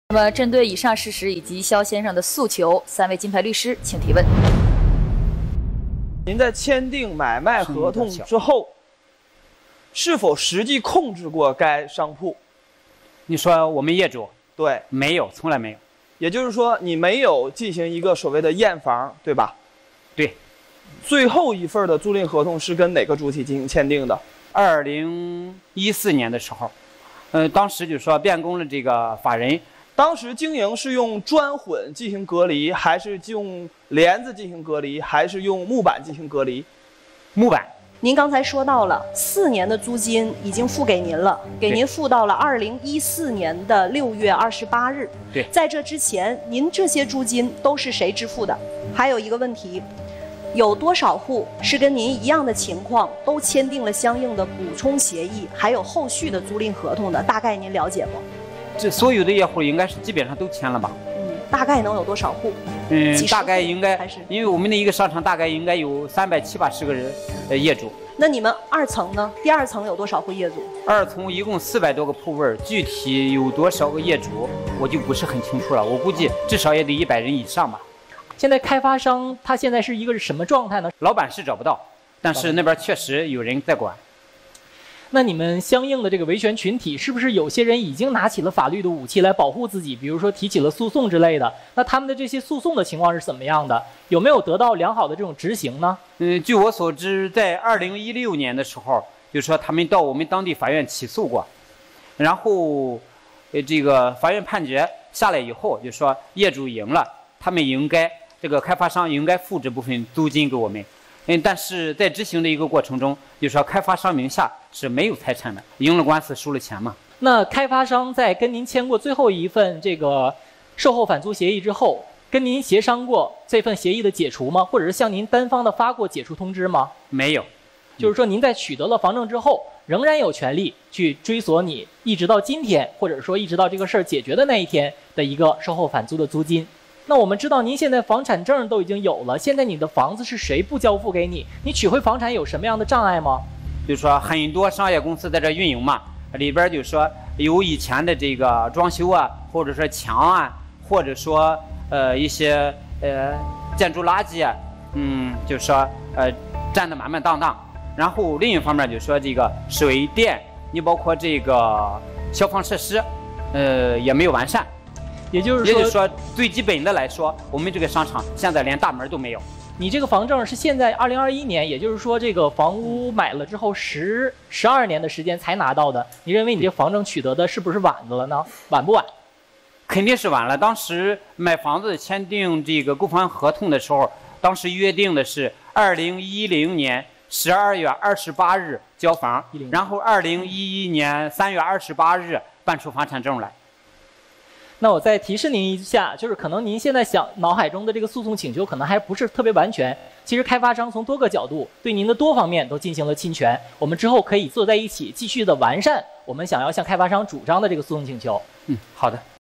那么，针对以上事实以及肖先生的诉求，3位金牌律师请提问。 您在签订买卖合同之后，是否实际控制过该商铺？ 你说我们业主？ 对， 没有，从来没有。 也就是说，你没有进行一个所谓的验房，对吧？ 对。 最后一份的租赁合同是跟哪个主体进行签订的 ？2014年的时候，当时就说变更了这个法人。 当时经营是用砖混进行隔离，还是用帘子进行隔离，还是用木板进行隔离？ 木板。 您刚才说到了4年的租金已经付给您了，给您付到了2014年的6月28日。 对， 在这之前，您这些租金都是谁支付的？还有一个问题，有多少户是跟您一样的情况，都签订了相应的补充协议，还有后续的租赁合同的？大概您了解不？ 这所有的业户应该是基本上都签了吧？ 大概能有多少户？ 大概应该还是因为我们的一个商场大概应该有370-80个人业主。 那你们2层呢？第2层有多少户业主 ？2层一共400多个铺位，具体有多少个业主，我就不是很清楚了。我估计至少也得100人以上吧。 现在开发商他现在是一个什么状态呢？ 老板是找不到，但是那边确实有人在管。 那你们相应的这个维权群体，是不是有些人已经拿起了法律的武器来保护自己？比如说提起了诉讼之类的。那他们的这些诉讼的情况是怎么样的？有没有得到良好的这种执行呢？ 据我所知，在2016年的时候，就说他们到我们当地法院起诉过，然后，这个法院判决下来以后，就说业主赢了，他们应该这个开发商应该付这部分租金给我们。但是在执行的一个过程中，就说开发商名下是没有财产的，赢了官司输了钱嘛。 那开发商在跟您签过最后一份这个售后返租协议之后，跟您协商过这份协议的解除吗？或者是向您单方的发过解除通知吗？ 没有。 就是说您在取得了房证之后，仍然有权利去追索你一直到今天，或者说一直到这个事儿解决的那一天的一个售后返租的租金。那我们知道您现在房产证都已经有了，现在你的房子是谁不交付给你？你取回房产有什么样的障碍吗？ 就是说很多商业公司在这运营嘛，里边就说有以前的这个装修啊，或者说墙啊，或者说一些建筑垃圾啊，就说占得满满当当。然后另一方面就说这个水电，你包括这个消防设施，也没有完善。 也就是说， 最基本的来说，我们这个商场现在连大门都没有。 你这个房证是现在2021年，也就是说这个房屋买了之后12年的时间才拿到的。你认为你这房证取得的是不是晚的了呢？晚不晚？ 肯定是晚了。当时买房子签订这个购房合同的时候，当时约定的是2010年12月28日交房，然后2011年3月28日办出房产证来。 那我再提示您一下，就是可能您现在脑海中的这个诉讼请求可能还不是特别完全。其实开发商从多个角度对您的多方面都进行了侵权，我们之后可以坐在一起继续的完善我们想要向开发商主张的这个诉讼请求。 好的。